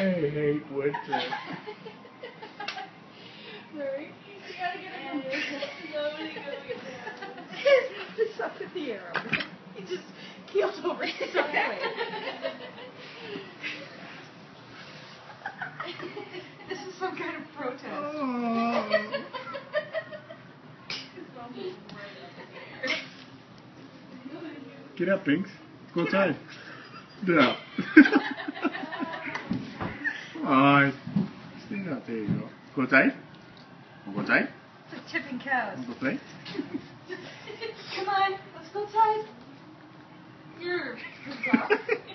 hate winter. Right? You gotta get him slowly going down. Just up in the air. He just keeled over so quick. This is some kind of protest. Oh. Get up, Binks. Go outside. No. Come on. Stand up. There you go. Go outside. Go outside. It's like tipping cows. Go play. Come on, let's go outside. Good job.